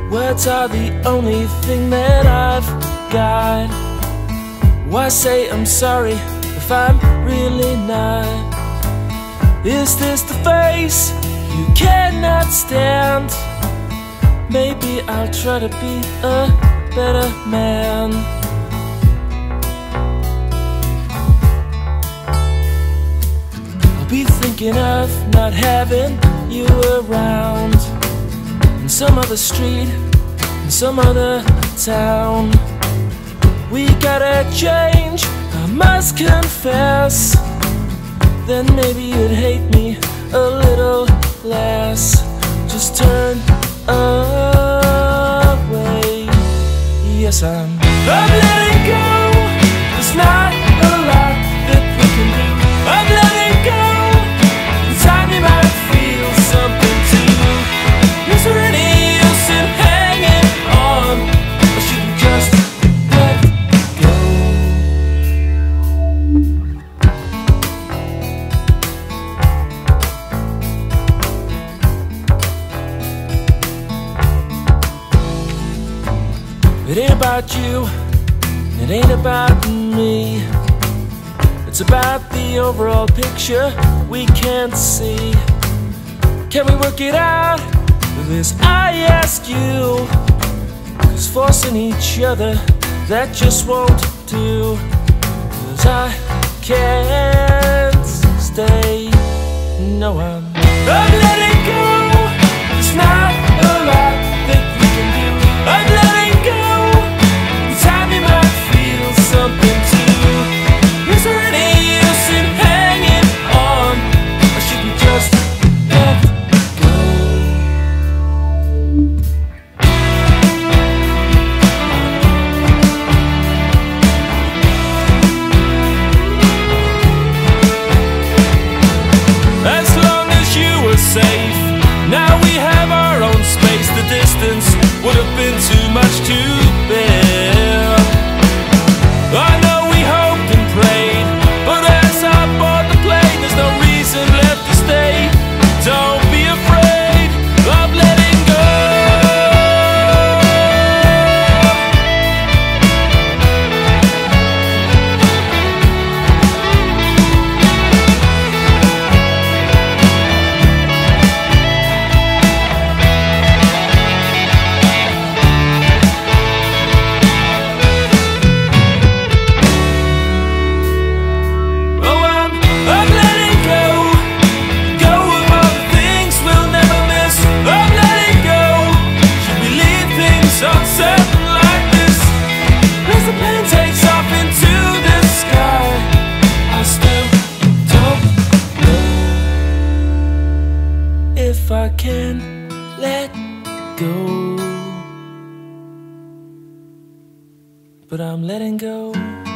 Words are the only thing that I've got. Why say I'm sorry if I'm really not? Is this the face you cannot stand? Maybe I'll try to be a better man. I'll be thinking of not having you around, in some other street, in some other town. We gotta change, I must confess. Then maybe you'd hate me a little less. Just turn away. Yes, I'm letting go. There's not a lot that we can do. I'm letting go. In time you might feel something too. Is there any use in hanging on? Or should we just let go? It ain't about you, it ain't about me. It's about the overall picture we can't see. Can we work it out? This I ask you. 'Cause forcing each other, that just won't do. 'Cause I can't stay. No, I'm letting go. There's not a lot that we can do. I'm letting go. In time you might feel something too. Is there any use in hanging on? Or should we just let go? As long as you were safe, now we have our own space. The distance would have been too much to bear. I know we hoped and prayed, but as I board the plane, there's no reason left to stay. Don't be afraid of letting go. If I can let go, but I'm letting go.